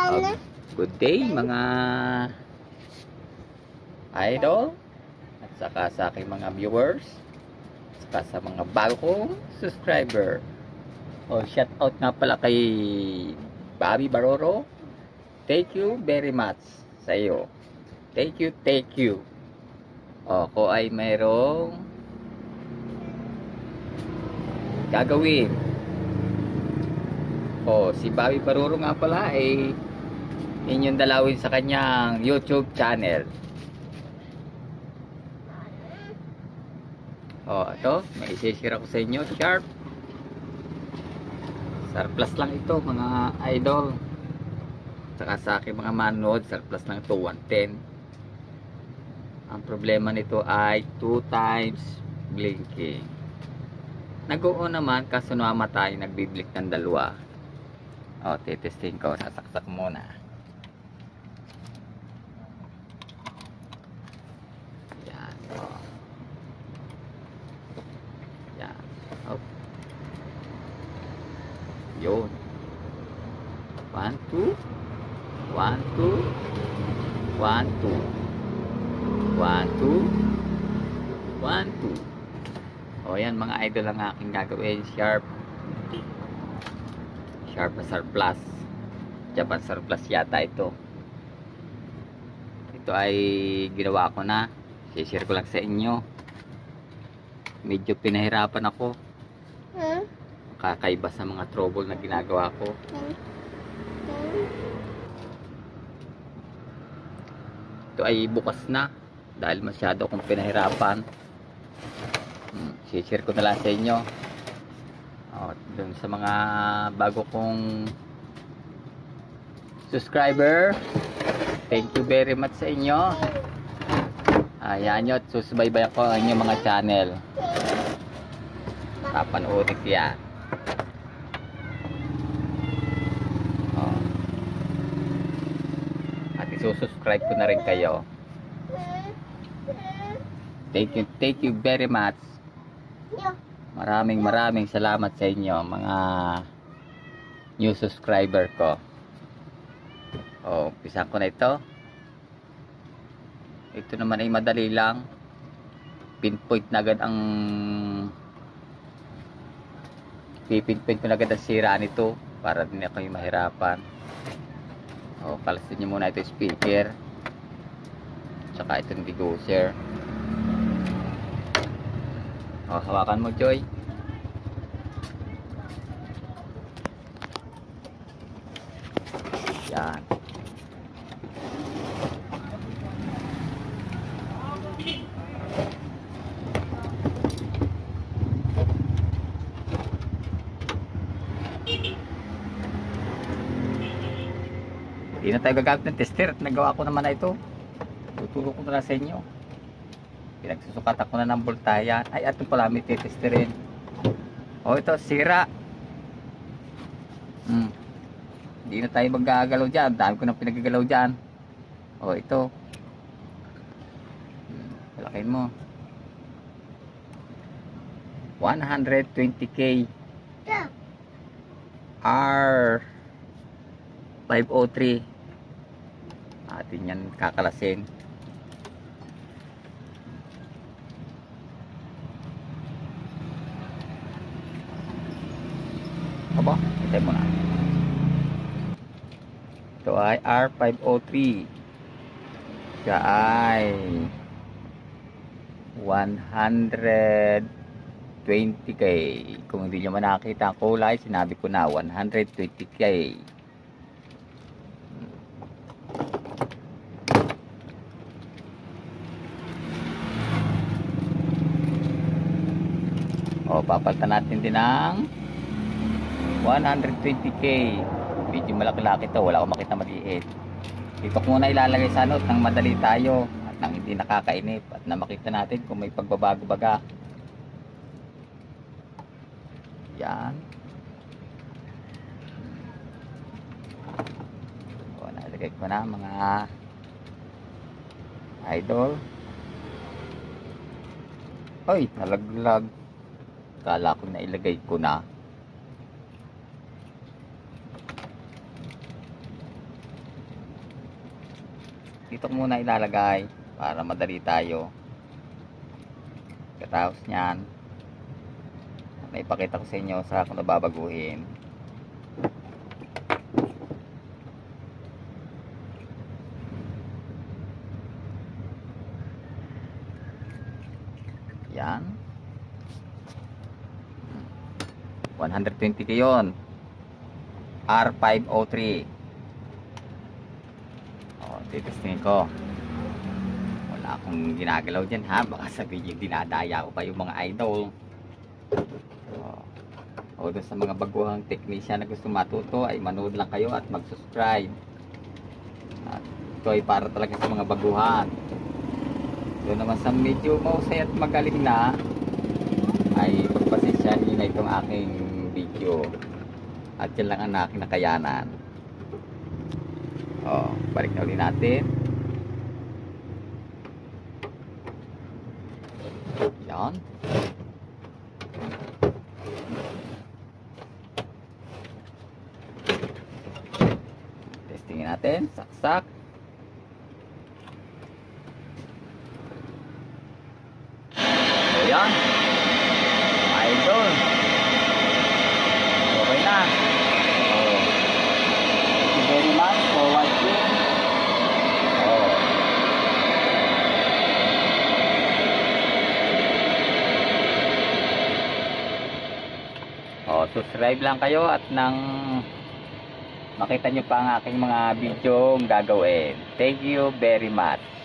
Good day mga idol at saka sa aking mga viewers, saka sa mga bago kong subscriber. Shout out nga pala kay Bobby Baroro. Thank you very much sa iyo. Thank you. Ko ay mayroong gagawin. Si Bobby Baroro nga pala ay inyong dalawin sa kanyang YouTube channel. Ito, may isi-share ako sa inyo, sharp. Surplus lang ito, mga idol. Saka sa aking mga manood, surplus lang ito, 110. Ang problema nito ay 2 times blinking. Nag-oo naman, kaso namatay, nagbiblink ng dalawa. Titesting ko, sasaksak muna. Yan. Yan. Yun. 1, 2 1, 2 1, 2 1, 2 1, 2. Yan mga idol ang aking gagawin. Sharp na surplus. Japan surplus yata ito. Ito ay ginawa ko na. I-share ko lang sa inyo. Medyo pinahirapan ako. Kakaiba sa mga trouble na ginagawa ko. Ito ay bukas na dahil masyado akong pinahirapan. I-share ko na lang sa inyo. Dun sa mga bago kong subscriber, thank you very much sa inyo. Ayan nyo, at susubaybayan ko ang inyong mga channel. Papanoorin ko yan. At isusubscribe ko na rin kayo. Thank you very much. Maraming salamat sa inyo mga new subscriber ko. Umpisan ko na ito. Ito naman ay madali lang. Pinpoint na agad ang pipinpoint ko na agad ang sira nito para din ako yung mahirapan. Kalasin nyo muna ito speaker. Tsaka itong degausseur. Hawakan mo, Joy. Yan. Hindi na tayo gagamit ng tester at nagawa ko naman na ito. Tutulong ko na lang sa inyo. Pinagsusukat ako na ng voltayan. Ay, ito pala may titesterin. Ito, sira. Hindi na tayo magagalaw dyan. Dami ko na pinagagalaw dyan. Ito. Palakin mo. 120K R503. Atin yan kakalasin. Hintay mo na. Ito ay R503. Siya ay 120K. Kung hindi nyo man nakakita ang kulay, sinabi ko na 120K. Papalitan natin din ng 120K. Medyo malaki-laki ito. Wala akong makita maliit. Dito ko muna ilalagay sa note nang madali tayo at nang hindi nakakainip at na makita natin kung may pagbabago baga. Yan. Nalagay ko na mga idol. Nalaglag. Kala ko na ilagay ko na. dito ko muna ilalagay para madali tayo. Katapos nyan, naipakita ko sa inyo sa kung nababaguhin. Yan. 120 k yun. R503. O, titestingin ko. Wala akong ginagalaw dyan ha. Baka sabihin dinadaya ko pa yung mga idol. O doon sa mga baguhang technician na gusto matuto ay manood lang kayo at mag-subscribe. At ito ay para talaga sa mga baguhan. Doon naman sa medyo mausay at magaling na ay pagpasensyahin na itong aking video. At yan lang ang aking nakayanan. O, balik na ulit natin. Yan. Testingin natin. Saksak. So yan. Idol. Okay na. Oh. Thank you very much for watching. Oh. Oh, subscribe lang kayo at nang makita nyo pa ang aking mga video gagawin. Thank you very much.